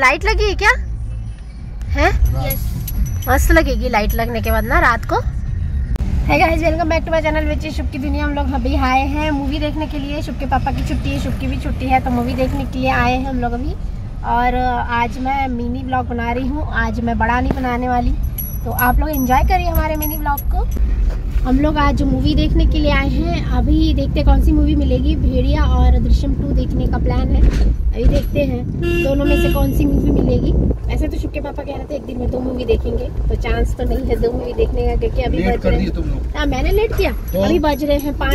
Light लगी है क्या है? मस्त लगेगी लाइट लगने के बाद ना रात को। Hey guys, welcome back to my channel with Shubh की दुनिया। हम लोग अभी आए हैं मूवी देखने के लिए। शुभ के पापा की छुट्टी है, शुभ की भी छुट्टी है, तो मूवी देखने के लिए आए हैं हम लोग अभी। और आज मैं मिनी ब्लॉग बना रही हूँ। आज मैं बड़ा नहीं बनाने वाली, तो आप लोग एंजॉय करिए हमारे मिनी ब्लॉग को। हम लोग आज मूवी देखने के लिए आए हैं। अभी देखते कौन सी मूवी मिलेगी। भेड़िया और दृश्यम 2 देखने का प्लान है। अभी देखते हैं दोनों में से कौन सी मूवी मिलेगी। ऐसे तो शुभ के पापा कह रहे थे एक दिन में 2 मूवी देखेंगे, तो चांस तो नहीं है 2 मूवी देखने का, क्योंकि अभी बज रहे हैं। मैंने लेट किया, अभी बज रहे हैं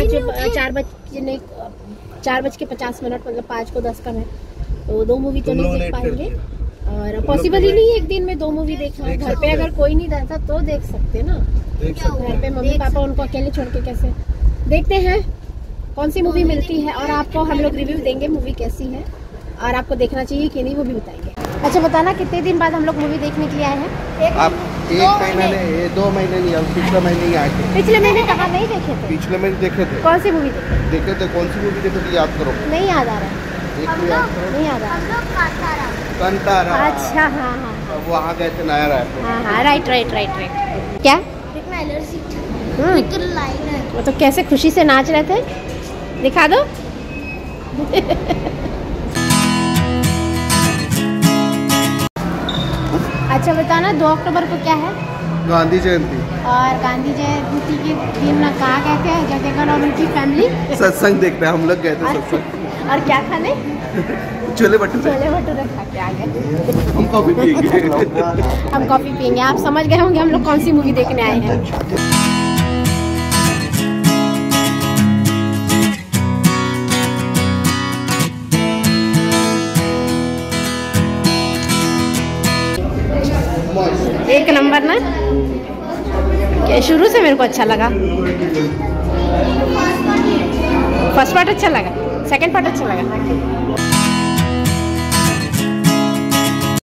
4:50, मतलब 5 को 10 का है, तो 2 मूवी तो नहीं देख पाएंगे। और पॉसिबल ही नहीं है एक दिन में 2 मूवी देखना। घर पे अगर कोई नहीं रहता तो देख सकते ना, घर पे मम्मी पापा उनको अकेले छोड़ के कैसे। देखते हैं कौन सी मूवी मिलती है और आपको हम लोग रिव्यू देंगे मूवी कैसी है और आपको देखना चाहिए कि नहीं वो भी बताएंगे। अच्छा बताना, कितने दिन बाद हम लोग मूवी देखने के लिए आए हैं? आप 1 महीने 2 महीने नहीं, हम पिछले महीने ही आए थे। पिछले महीने कहाँ नहीं देखे थे? पिछले महीने देखे थे। कौन सी मूवी देखे थे? कौन सी मूवी देखे थे याद करो। नहीं याद आ रहा है, नहीं याद आ रहा। कंतारा। अच्छा हाँ हाँ, वहाँ गए थे नया रायपुर। हाँ हाँ, राइट। क्या वो तो कैसे खुशी से नाच रहे थे, दिखा दो। अच्छा बताना, 2 अक्टूबर को क्या है? गांधी जयंती। और गांधी जयंती के दिन कहाँ गए थे जगह और उनकी फैमिली? सत्संग देखते हैं, हम लोग गए थे सत्संग। और क्या खाने? छोले भटूरे खा के आ गए। हम कॉफी पिएंगे। हम कॉफी पिएंगे। आप समझ गए होंगे हम लोग कौन सी मूवी देखने आए हैं। एक नंबर ना, शुरू से मेरे को अच्छा लगा। फर्स्ट पार्ट अच्छा लगा, सेकंड पार्ट अच्छा लगा।